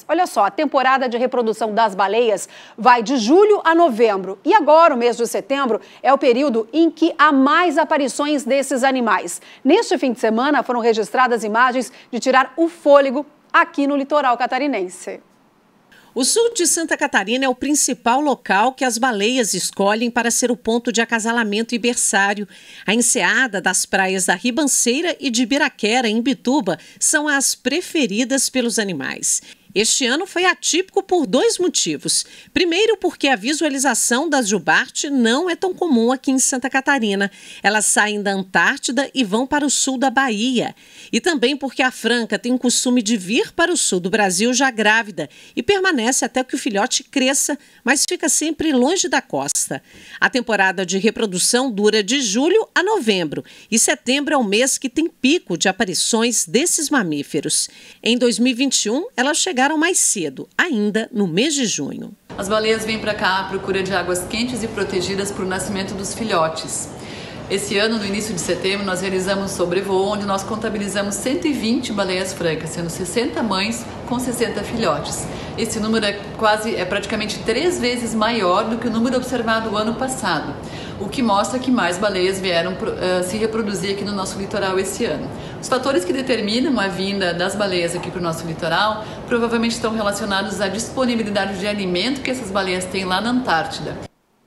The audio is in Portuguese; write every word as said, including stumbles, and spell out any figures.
Olha só, a temporada de reprodução das baleias vai de julho a novembro. E agora, o mês de setembro, é o período em que há mais aparições desses animais. Neste fim de semana, foram registradas imagens de tirar o fôlego aqui no litoral catarinense. O sul de Santa Catarina é o principal local que as baleias escolhem para ser o ponto de acasalamento e berçário. A enseada das praias da Ribanceira e de Biraquera, em Bituba, são as preferidas pelos animais. Este ano foi atípico por dois motivos. Primeiro, porque a visualização das jubarte não é tão comum aqui em Santa Catarina. Elas saem da Antártida e vão para o sul da Bahia. E também porque a franca tem o costume de vir para o sul do Brasil já grávida e permanece até que o filhote cresça, mas fica sempre longe da costa. A temporada de reprodução dura de julho a novembro e setembro é o mês que tem pico de aparições desses mamíferos. Em dois mil e vinte e um, elas chegaram mais cedo, ainda no mês de junho. As baleias vêm para cá à procura de águas quentes e protegidas para o nascimento dos filhotes. Esse ano, no início de setembro, nós realizamos um sobrevoo onde nós contabilizamos cento e vinte baleias francas, sendo sessenta mães com sessenta filhotes. Esse número é quase, é praticamente três vezes maior do que o número observado o ano passado, o que mostra que mais baleias vieram uh, se reproduzir aqui no nosso litoral esse ano. Os fatores que determinam a vinda das baleias aqui para o nosso litoral provavelmente estão relacionados à disponibilidade de alimento que essas baleias têm lá na Antártida.